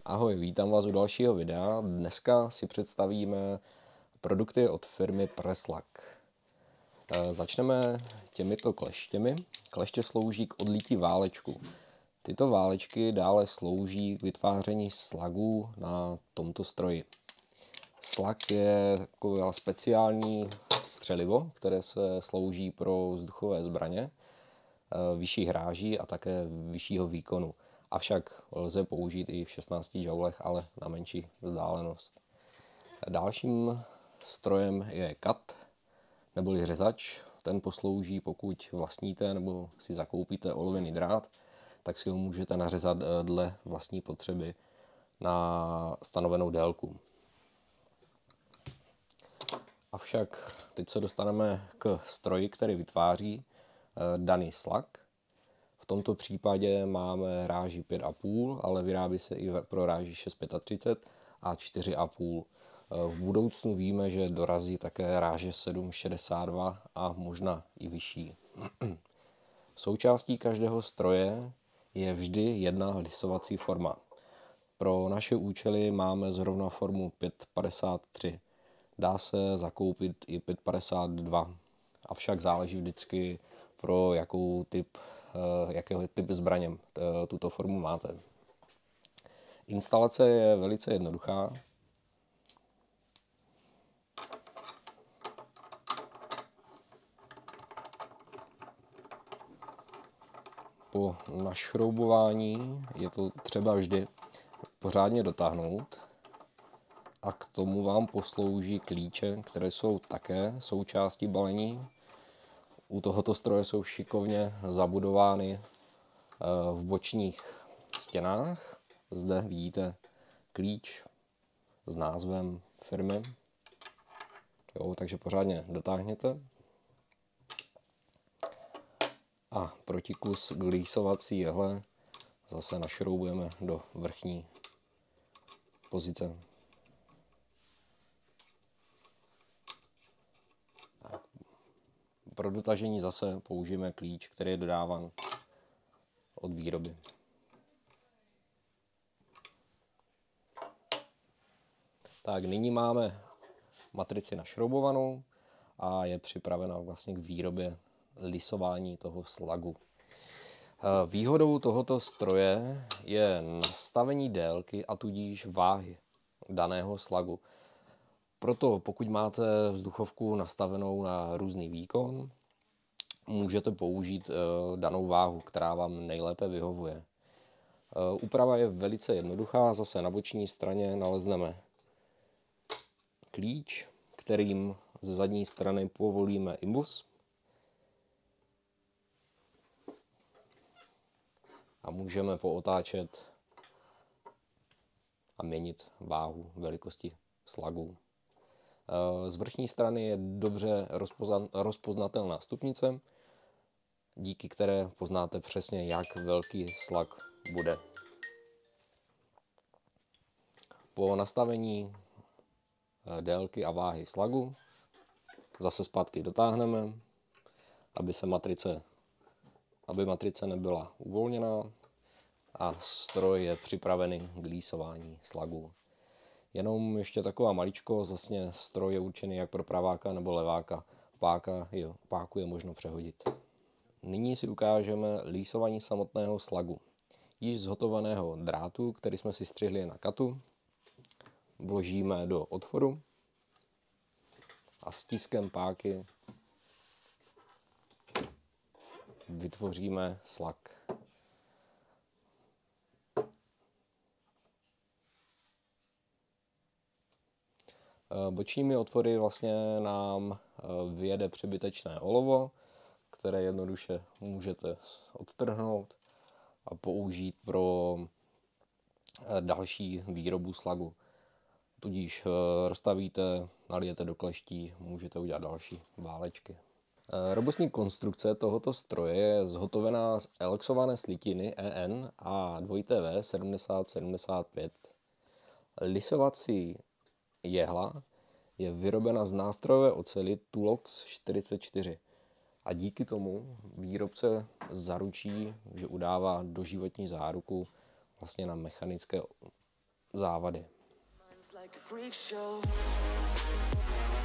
Ahoj, vítám vás u dalšího videa. Dneska si představíme produkty od firmy Presslak. Začneme těmito kleštěmi. Kleště slouží k odlití válečku. Tyto válečky dále slouží k vytváření slagů na tomto stroji. Slag je takové speciální střelivo, které se slouží pro vzduchové zbraně vyšších ráží a také vyššího výkonu. Avšak lze použít i v 16 joulech, ale na menší vzdálenost. Dalším strojem je kat, neboli řezač. Ten poslouží, pokud vlastníte nebo si zakoupíte olověný drát, tak si ho můžete nařezat dle vlastní potřeby na stanovenou délku. Avšak teď se dostaneme k stroji, který vytváří daný slag. V tomto případě máme ráži 5,5, ale vyrábí se i pro ráži 6,35 a 4,5. V budoucnu víme, že dorazí také ráže 7,62 a možná i vyšší. Součástí každého stroje je vždy jedna lisovací forma. Pro naše účely máme zrovna formu 5,53. Dá se zakoupit i 5,52, avšak záleží vždycky pro jakého typ zbraně tuto formu máte. Instalace je velice jednoduchá. Po našroubování je to třeba vždy pořádně dotáhnout a k tomu vám poslouží klíče, které jsou také součástí balení. U tohoto stroje jsou šikovně zabudovány v bočních stěnách. Zde vidíte klíč s názvem firmy. Takže pořádně dotáhněte. A protikus glísovací jehle zase našroubujeme do vrchní pozice. Pro dotažení zase použijeme klíč, který je dodáván od výroby. Tak nyní máme matrici našroubovanou a je připravena vlastně k výrobě lisování toho slagu. Výhodou tohoto stroje je nastavení délky a tudíž váhy daného slagu. Proto pokud máte vzduchovku nastavenou na různý výkon, můžete použít danou váhu, která vám nejlépe vyhovuje. Úprava je velice jednoduchá, zase na boční straně nalezneme klíč, kterým z zadní strany povolíme imbus a můžeme pootáčet a měnit váhu velikosti slagů. Z vrchní strany je dobře rozpoznatelná stupnice, díky které poznáte přesně, jak velký slag bude. Po nastavení délky a váhy slagu zase zpátky dotáhneme, aby matrice nebyla uvolněná a stroj je připravený k lísování slagů. Jenom ještě taková maličkost, vlastně stroj je určený jak pro praváka nebo leváka. Páku je možno přehodit. Nyní si ukážeme lísování samotného slagu. Již zhotoveného drátu, který jsme si střihli na katu, vložíme do otvoru a stiskem páky vytvoříme slag. Bočními otvory vlastně nám vyjede přebytečné olovo, které jednoduše můžete odtrhnout a použít pro další výrobu slagu. Tudíž rozstavíte, nalijete do kleští, můžete udělat další válečky. Robustní konstrukce tohoto stroje je zhotovená z elexované slitiny EN a 2TV 7075. Lisovací jehla je vyrobena z nástrojové oceli Tulox 44 a díky tomu výrobce zaručí, že udává doživotní záruku vlastně na mechanické závady. Like a freak show.